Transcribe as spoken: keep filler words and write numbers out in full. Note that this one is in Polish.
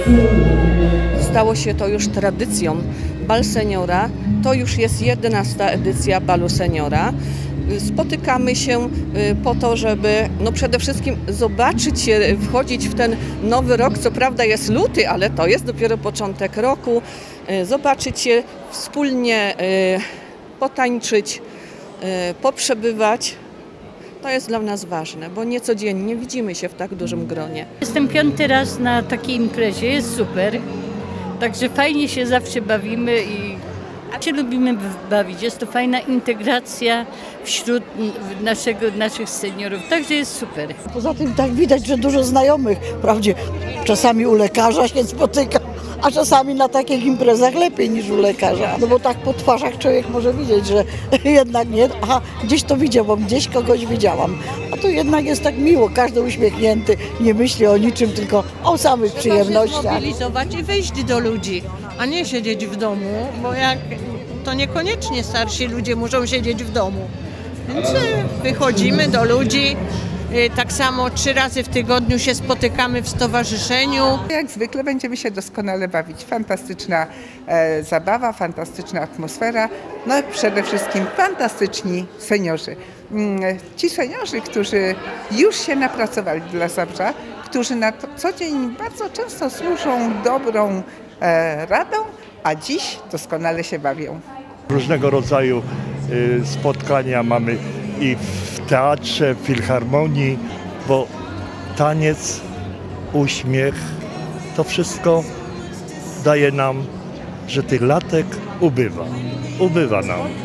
Stało się to już tradycją. Bal Seniora to już jest jedenasta edycja Balu Seniora. Spotykamy się po to, żeby no przede wszystkim zobaczyć się, wchodzić w ten nowy rok. Co prawda jest luty, ale to jest dopiero początek roku. Zobaczyć się, wspólnie potańczyć, poprzebywać. To jest dla nas ważne, bo nie codziennie widzimy się w tak dużym gronie. Jestem piąty raz na takiej imprezie, jest super. Także fajnie się zawsze bawimy i się lubimy bawić. Jest to fajna integracja wśród naszego, naszych seniorów, także jest super. Poza tym tak widać, że dużo znajomych, wprawdzie czasami u lekarza się spotyka, a czasami na takich imprezach lepiej niż u lekarza. No bo tak po twarzach człowiek może widzieć, że jednak nie, aha, gdzieś to widziałam, gdzieś kogoś widziałam. A tu jednak jest tak miło, każdy uśmiechnięty, nie myśli o niczym, tylko o samych przyjemnościach. Trzeba się zmobilizować i wyjść do ludzi, a nie siedzieć w domu, bo jak to niekoniecznie starsi ludzie muszą siedzieć w domu. Więc wychodzimy do ludzi. Tak samo trzy razy w tygodniu się spotykamy w stowarzyszeniu. Jak zwykle będziemy się doskonale bawić. Fantastyczna e, zabawa, fantastyczna atmosfera, no i przede wszystkim fantastyczni seniorzy. Mm, ci seniorzy, którzy już się napracowali dla Zabrza, którzy na to, co dzień bardzo często służą dobrą e, radą, a dziś doskonale się bawią. Różnego rodzaju y, spotkania mamy i w teatrze, w filharmonii, bo taniec, uśmiech, to wszystko daje nam, że tych latek ubywa. Ubywa nam.